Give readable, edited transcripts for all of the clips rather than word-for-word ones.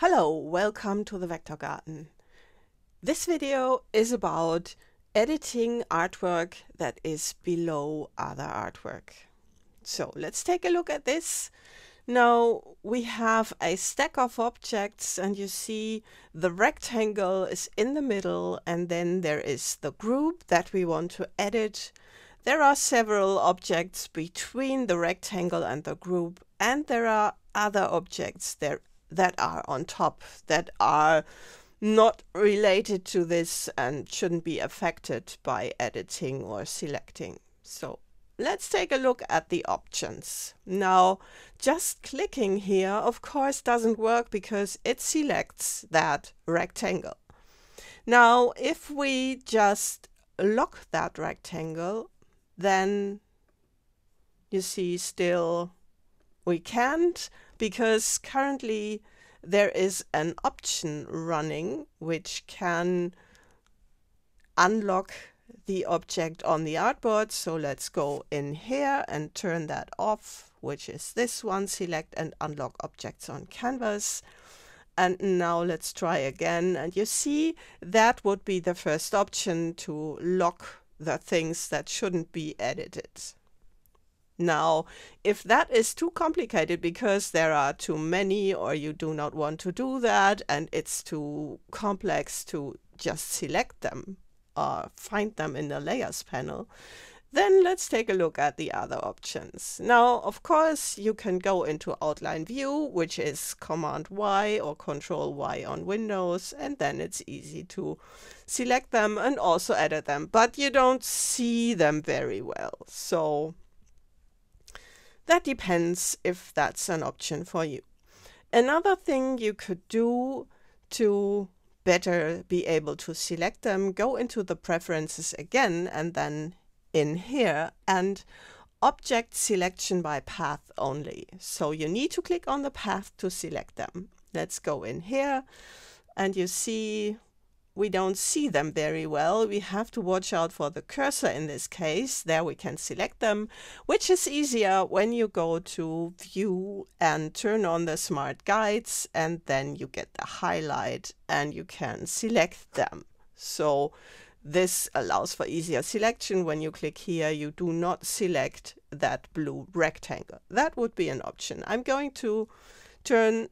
Hello, welcome to the Vector Garden. This video is about editing artwork that is below other artwork. So let's take a look at this. Now we have a stack of objects and you see the rectangle is in the middle and then there is the group that we want to edit. There are several objects between the rectangle and the group, and there are other objects there that are on top that are not related to this and shouldn't be affected by editing or selecting. So let's take a look at the options. Now, just clicking here, of course, doesn't work because it selects that rectangle. Now, if we just lock that rectangle, then you see still we can't, because currently there is an option running which can unlock the object on the artboard. So let's go in here and turn that off, which is this one, select and unlock objects on canvas. And now let's try again, and you see that would be the first option, to lock the things that shouldn't be edited. Now, if that is too complicated because there are too many, or you do not want to do that and it's too complex to just select them or find them in the layers panel, then let's take a look at the other options. Now, of course, you can go into outline view, which is Command Y or Control Y on Windows, and then it's easy to select them and also edit them, but you don't see them very well. So that depends if that's an option for you. Another thing you could do to better be able to select them, go into the preferences again and then in here and object selection by path only. So you need to click on the path to select them. Let's go in here and you see we don't see them very well. We have to watch out for the cursor in this case. There we can select them, which is easier when you go to view and turn on the smart guides, and then you get the highlight and you can select them. So this allows for easier selection. When you click here, you do not select that blue rectangle. That would be an option. I'm going to turn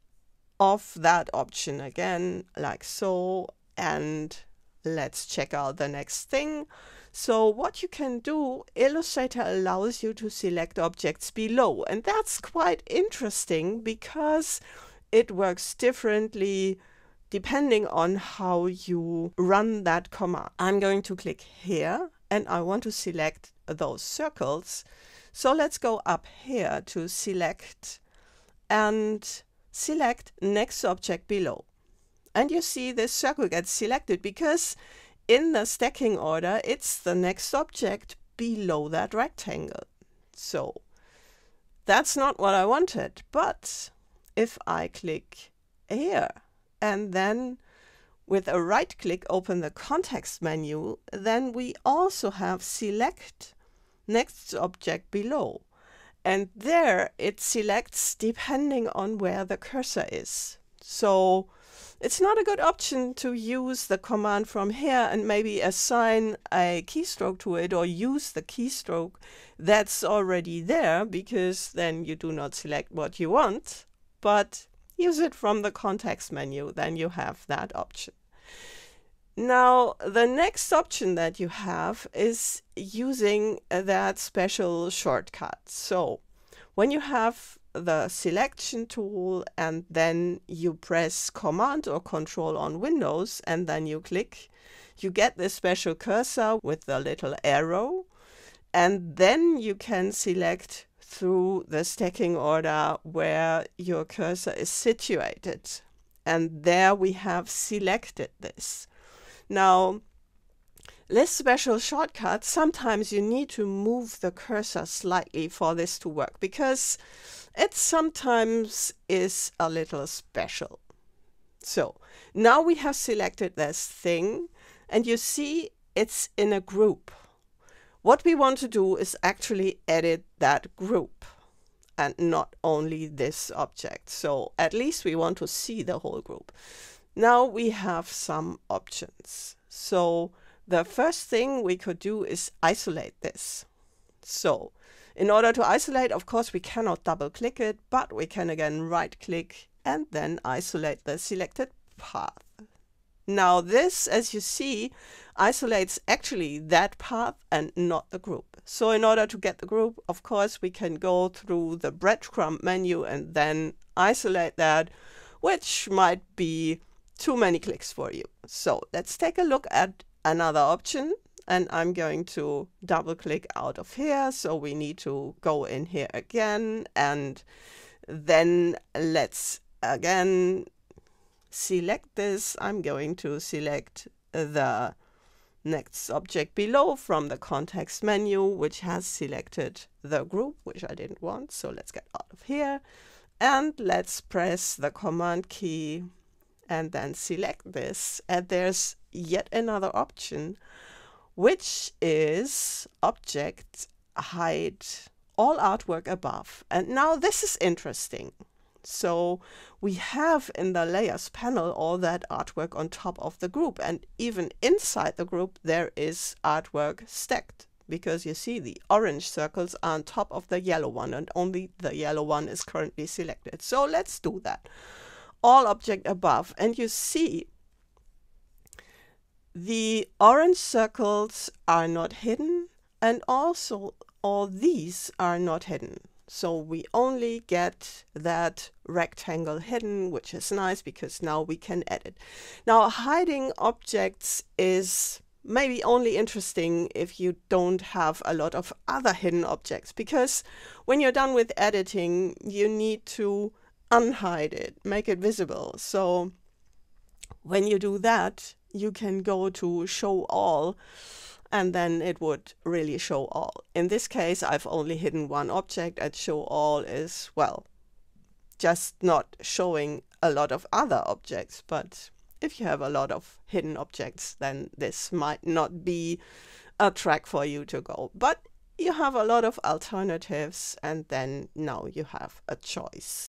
off that option again, like so. And let's check out the next thing. So what you can do, Illustrator allows you to select objects below, and that's quite interesting because it works differently depending on how you run that command. I'm going to click here and I want to select those circles. So let's go up here to select and select next object below. And you see this circle gets selected because in the stacking order, it's the next object below that rectangle. So that's not what I wanted. But if I click here and then with a right click open the context menu, then we also have select next object below. And there it selects depending on where the cursor is. So it's not a good option to use the command from here and maybe assign a keystroke to it or use the keystroke that's already there, because then you do not select what you want, but use it from the context menu, then you have that option. Now, the next option that you have is using that special shortcut. So when you have the selection tool and then you press Command or Control on Windows and then you click, you get this special cursor with the little arrow, and then you can select through the stacking order where your cursor is situated, and there we have selected this. Now, this special shortcut, sometimes you need to move the cursor slightly for this to work, because it sometimes is a little special. So now we have selected this thing and you see it's in a group. What we want to do is actually edit that group. and not only this object. So at least we want to see the whole group. Now we have some options. So the first thing we could do is isolate this. So in order to isolate, of course, we cannot double click it, but we can again right click and then isolate the selected path. Now this, as you see, isolates actually that path and not the group. So in order to get the group, of course, we can go through the breadcrumb menu and then isolate that, which might be too many clicks for you. So let's take a look at another option, and I'm going to double click out of here. So we need to go in here again, and then let's again select this. I'm going to select the next object below from the context menu, which has selected the group, which I didn't want. So let's get out of here and let's press the command key and then select this. And there's yet another option, which is object hide all artwork above. And now this is interesting. So we have in the layers panel all that artwork on top of the group, and even inside the group there is artwork stacked, because you see the orange circles are on top of the yellow one and only the yellow one is currently selected. So let's do that. All object above, and you see the orange circles are not hidden, and also all these are not hidden. So we only get that rectangle hidden, which is nice because now we can edit. Now hiding objects is maybe only interesting if you don't have a lot of other hidden objects, because when you're done with editing, you need to unhide it, make it visible. So when you do that, you can go to show all, and then it would really show all. In this case, I've only hidden one object, and show all is, well, just not showing a lot of other objects. But if you have a lot of hidden objects, then this might not be a track for you to go. But you have a lot of alternatives, and then now you have a choice.